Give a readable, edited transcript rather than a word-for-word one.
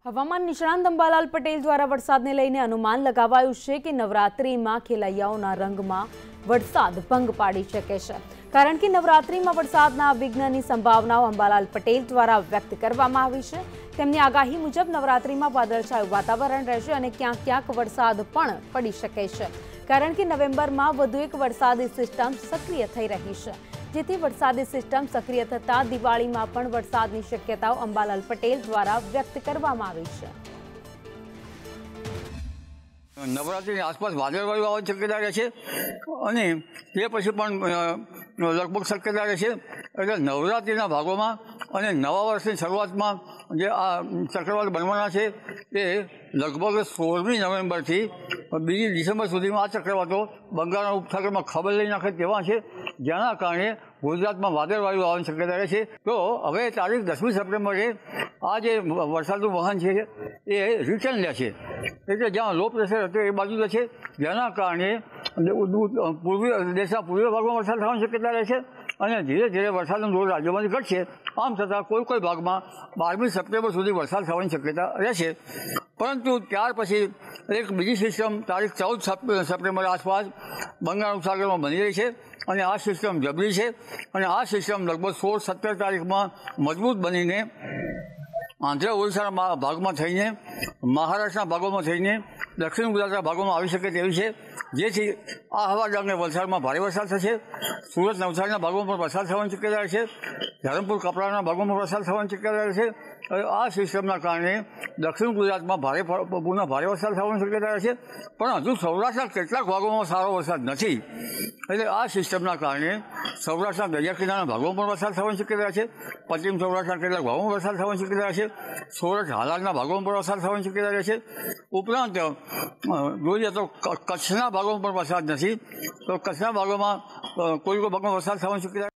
હવામાન નિષ્ણાંત અંબાલાલ પટેલ દ્વારા વરસાદને લઈને અનુમાન લગાવાયું છે કે નવરાત્રિમાં ખેલૈયાઓના રંગમાં વરસાદ ભંગ પાડી શકે છે, કારણ કે નવરાત્રિમાં વરસાદના વિઘ્નની સંભાવનાઓ અંબાલાલ પટેલ દ્વારા વ્યક્ત કરવામાં આવી છે। તેમની આગાહી મુજબ નવરાત્રિમાં વાદળછાયું વાતાવરણ રહેશે અને ક્યાંક ક્યાંક વરસાદ પણ પડી શકે છે, કારણ કે નવેમ્બરમાં વધુ એક વરસાદી સિસ્ટમ સક્રિય થઈ રહી છે, જેથી વરસાદી સિસ્ટમ સક્રિય થતાં દિવાળીમાં પણ વરસાદની શક્યતાઓ અંબાલાલ પટેલ દ્વારા વ્યક્ત કરવામાં આવી છે। નવરાત્રિની આસપાસ વાદળવાયુ આવવાની શક્યતા રહે છે અને તે પછી પણ લગભગ શક્યતા રહે છે। એટલે નવરાત્રિના ભાગોમાં અને નવા વર્ષની શરૂઆતમાં જે આ ચક્રવાત બનવાના છે તે લગભગ 16મી નવેમ્બરથી 2જી ડિસેમ્બર સુધીમાં આ ચક્રવાતો બંગાળના ઉપસાગરમાં ખબર લઈ નાખે તેવા છે, જેના કારણે ગુજરાતમાં વાદળવાયુ આવવાની શક્યતા રહે છે। તો હવે તારીખ 10મી સપ્ટેમ્બરે આ જે વરસાદનું વહન છે એ રિટર્ન લે છે, એટલે જ્યાં લો પ્રેશર હતો એ બાજુ લે છે, જેના કારણે દેશના પૂર્વીય ભાગમાં વરસાદ થવાની શક્યતા રહે છે અને ધીરે ધીરે વરસાદનો જોર રાજ્યોમાંથી ઘટશે। આમ છતાં કોઈ ભાગમાં 12મી સપ્ટેમ્બર સુધી વરસાદ થવાની શક્યતા રહેશે, પરંતુ ત્યાર પછી એક બીજી સિસ્ટમ તારીખ 14 સપ્ટેમ્બર આસપાસ બંગાળ ઉપસાગરમાં બની રહી છે અને આ સિસ્ટમ જબરી છે અને આ સિસ્ટમ લગભગ 16-17 તારીખમાં મજબૂત બનીને આંધ્ર ઓડિશાના ભાગમાં થઈને મહારાષ્ટ્રના ભાગોમાં થઈને દક્ષિણ ગુજરાતના ભાગોમાં આવી શકે તેવી છે, જેથી આ હવા ડાંગને વલસાડમાં ભારે વરસાદ થશે, સુરત નવસારીના ભાગોમાં પણ વરસાદ થવાની શક્યતા રહેશે, ધરમપુર કપરાના ભાગોમાં વરસાદ થવાની શક્યતા રહેશે। આ સિસ્ટમના કારણે દક્ષિણ ગુજરાતમાં પુનઃ ભારે વરસાદ થવાની શક્યતા રહેશે, પણ હજુ સૌરાષ્ટ્રના કેટલાક ભાગોમાં સારો વરસાદ નથી, એટલે આ સિસ્ટમના કારણે સૌરાષ્ટ્રના દરિયા કિનારાના ભાગોમાં પણ વરસાદ થવાની શક્યતા છે, પશ્ચિમ સૌરાષ્ટ્રના કેટલાક ભાગોમાં વરસાદ થવાની શક્યતા છે, સોરઠ હાલારના ભાગોમાં પણ વરસાદ થવાની શક્યતા રહે છે। ઉપરાંત જોઈએ તો કચ્છના ભાગોમાં પણ વરસાદ નથી, તો કચ્છના ભાગોમાં કોઈ ભાગમાં વરસાદ થવાની શક્યતા